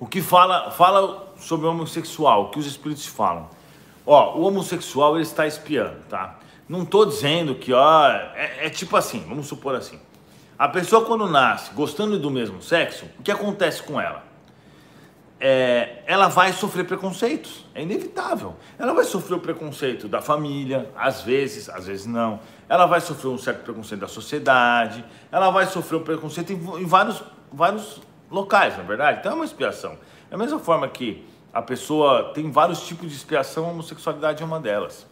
O que fala sobre o homossexual, o que os espíritos falam. Ó, o homossexual ele está espiando, tá? Não tô dizendo que, ó, é tipo assim, vamos supor assim. A pessoa quando nasce gostando do mesmo sexo, o que acontece com ela? Ela vai sofrer preconceitos, é inevitável. Ela vai sofrer o preconceito da família, às vezes não. Ela vai sofrer um certo preconceito da sociedade, ela vai sofrer o preconceito em vários locais, na verdade. Então é uma expiação. Da mesma forma que a pessoa tem vários tipos de expiação, a homossexualidade é uma delas.